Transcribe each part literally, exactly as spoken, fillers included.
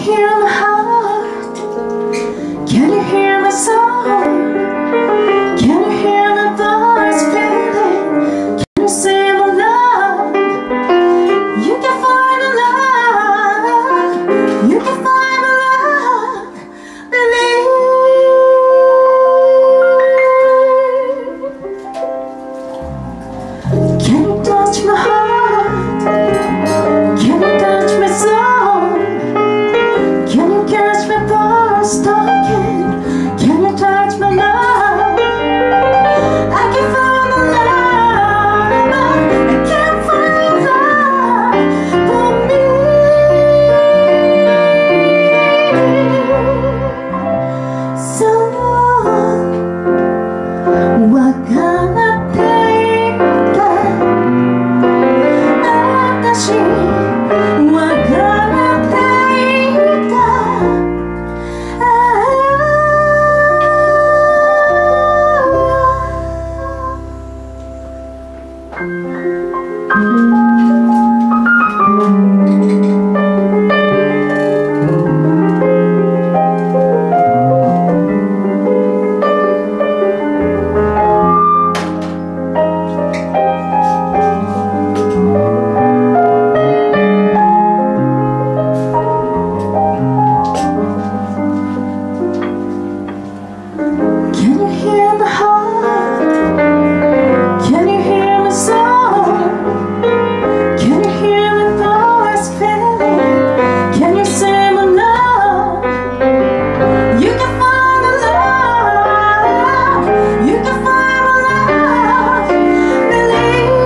hear my heart? Can you hear my song? Can you hear my voice feeling? Can you say my love? You can find a love. You can find a love. Believe. Can you touch my heart? Can you touch my soul? Can you catch my voice talking? Can you touch my love? I can find a love. I can't find a love for me. So what can I take that? What can I take that? Can you hear my heart? Can you hear my soul? Can you hear my voice feeling? Can you say my love? You can find a love. You can find a love. Believe.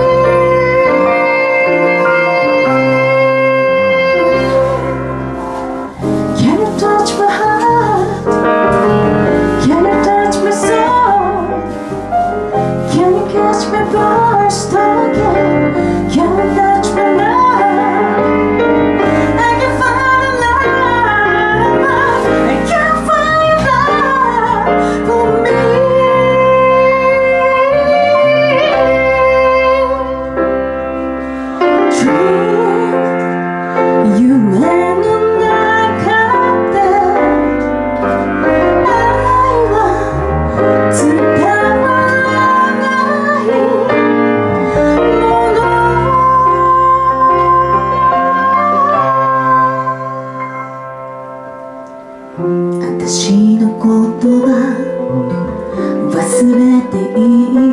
Can you touch my heart? Can you touch my soul? Can you catch my voice talking? Can you touch my love? I can find a love. I can find a love for me. Dream, you and I got there.私のことは忘れていい